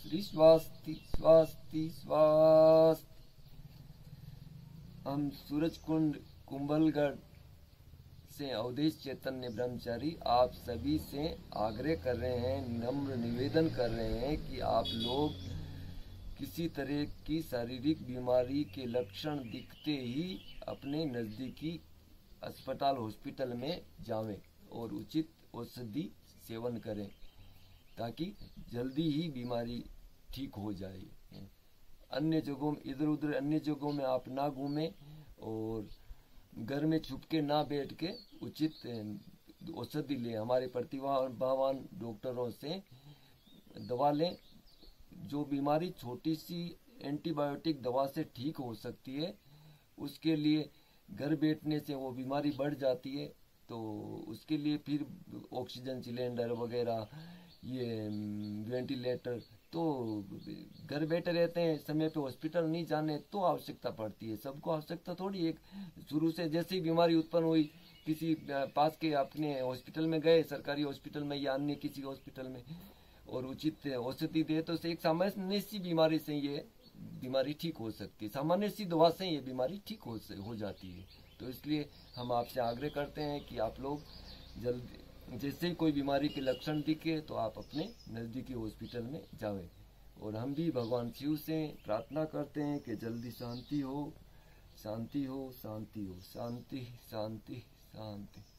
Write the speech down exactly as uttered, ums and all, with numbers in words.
श्री स्वास्ति स्वास्ति स्वास्ति। हम सूरज कुंड कुंभलगढ़ से अवधेश चैतन्य ब्रह्मचारी आप सभी से आग्रह कर रहे हैं, नम्र निवेदन कर रहे हैं कि आप लोग किसी तरह की शारीरिक बीमारी के लक्षण दिखते ही अपने नज़दीकी अस्पताल हॉस्पिटल में जावें और उचित औषधि सेवन करें ताकि जल्दी ही बीमारी ठीक हो जाए। अन्य जगहों में इधर उधर अन्य जगहों में आप ना घूमें और घर में छुप के ना बैठ के उचित औषधि लें। हमारे प्रतिभावान डॉक्टरों से दवा लें। जो बीमारी छोटी सी एंटीबायोटिक दवा से ठीक हो सकती है, उसके लिए घर बैठने से वो बीमारी बढ़ जाती है। तो उसके लिए फिर ऑक्सीजन सिलेंडर वगैरह, ये वेंटिलेटर, तो घर बैठे रहते हैं, समय पे हॉस्पिटल नहीं जाने तो आवश्यकता पड़ती है। सबको आवश्यकता थोड़ी एक शुरू से जैसे ही बीमारी उत्पन्न हुई किसी पास के अपने हॉस्पिटल में गए, सरकारी हॉस्पिटल में या अन्य किसी हॉस्पिटल में, और उचित औषधि दे तो एक सामान्य सी बीमारी से ये बीमारी ठीक हो सकती है। सामान्य सी दवा से ये बीमारी ठीक हो हो जाती है। तो इसलिए हम आपसे आग्रह करते हैं कि आप लोग जल्दी जैसे ही कोई बीमारी के लक्षण दिखे तो आप अपने नज़दीकी हॉस्पिटल में जावें। और हम भी भगवान शिव से प्रार्थना करते हैं कि जल्दी शांति हो, शांति हो, शांति हो, शांति शांति शांति।